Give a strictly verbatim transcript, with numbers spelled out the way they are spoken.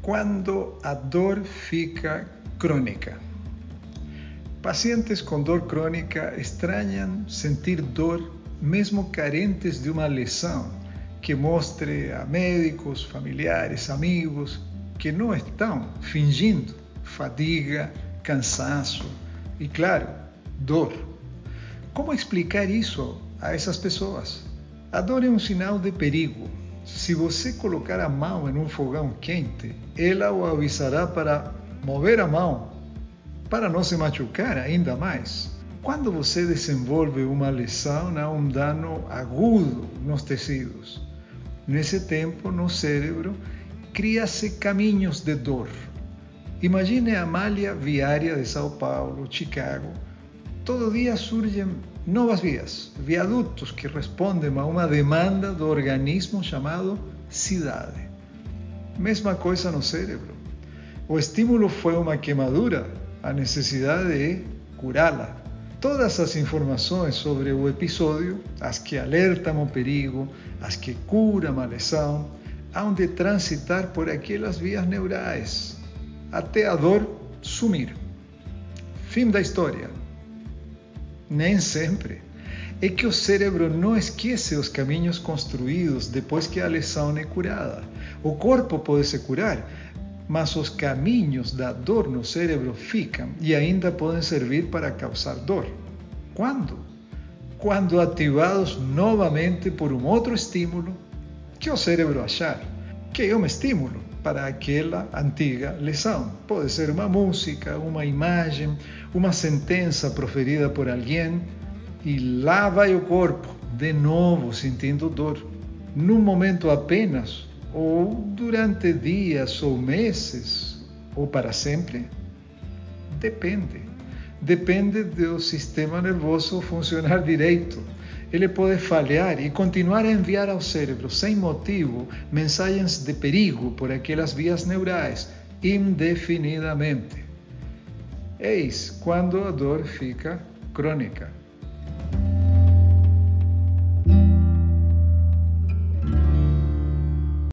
Quando a dor fica crônica. Pacientes com dor crônica estranham sentir dor mesmo carentes de uma lesão que mostre a médicos, familiares, amigos que não estão fingindo fadiga, cansaço e, claro, dor. Como explicar isso a essas pessoas? A dor é um sinal de perigo. Se você colocar a mão em um fogão quente, ela o avisará para mover a mão, para não se machucar ainda mais. Quando você desenvolve uma lesão, há um dano agudo nos tecidos. Nesse tempo, no cérebro, cria-se caminhos de dor. Imagine a malha viária de São Paulo, Chicago. Todo dia surgem novas vias, viadutos que respondem a uma demanda do organismo chamado cidade. Mesma coisa no cérebro. O estímulo foi uma queimadura, a necessidade é curá-la. Todas as informações sobre o episódio, as que alertam o perigo, as que curam a lesão, hão de transitar por aquelas vias neurais, até a dor sumir. Fim da história. Nem sempre. É que o cérebro não esquece os caminhos construídos depois que a lesão é curada. O corpo pode se curar, mas os caminhos da dor no cérebro ficam e ainda podem servir para causar dor. Quando? Quando ativados novamente por um outro estímulo que o cérebro achar que é um estímulo para aquela antiga lesão. Pode ser uma música, uma imagem, uma sentença proferida por alguém, e lá vai o corpo, de novo sentindo dor, num momento apenas, ou durante dias ou meses, ou para sempre? Depende. Depende do sistema nervoso funcionar direito. Ele pode falhar e continuar a enviar ao cérebro, sem motivo, mensagens de perigo por aquelas vias neurais, indefinidamente. Eis quando a dor fica crônica.